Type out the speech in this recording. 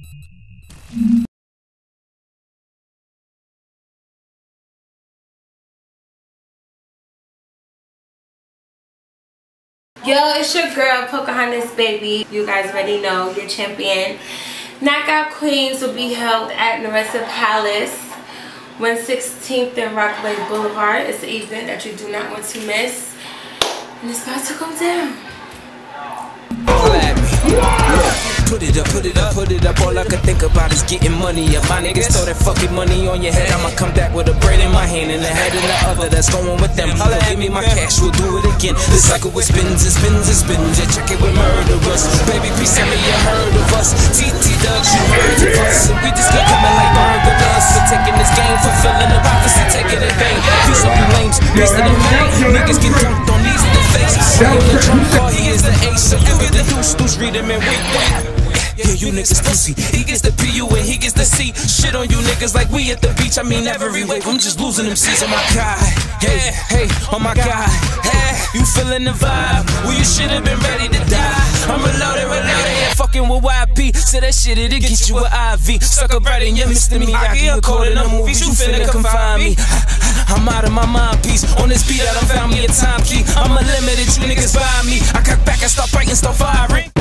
Yo, it's your girl Pocahontas, baby. You guys already know your champion. Knockout Queens will be held at Narissa Palace, 116th and Rockaway Boulevard. It's an event that you do not want to miss, and it's about to go down. Put it up, put it up, put it up. All I can think about is getting money up. My niggas throw that fucking money on your head. I'ma come back with a braid in my hand and a head in the other that's going with them. Holla, give me my cash, we'll do it again. The cycle with spins and spins and spins. Yeah, check it with murderers. Baby, please tell me you heard of us. TTW, you heard of us. And we just keep coming like burglars. We're taking this game, fulfilling the prophecy, taking it vain. Peace up, you lames, peace to the pain. Niggas get dunked on these in the face. In the trunk car, he is the ace. So you get the deuce, read him and wait. Yeah, you niggas pussy. He gets the PU and he gets the C. Shit on you niggas like we at the beach. I mean every wave, I'm just losing them C's. Oh my God, hey, hey, oh my God, hey. You feeling the vibe? Well, you should've been ready to die. I'm reloaded, and fucking with YP. Say that shit, it'll get you an IV. Sucker right in your Mr. Miyagi. A code in the movies, you finna confine me. I'm out of my mind piece. On this beat, I done found me a time key. I'm unlimited, you niggas buy me. I cut back and start biting, start firing.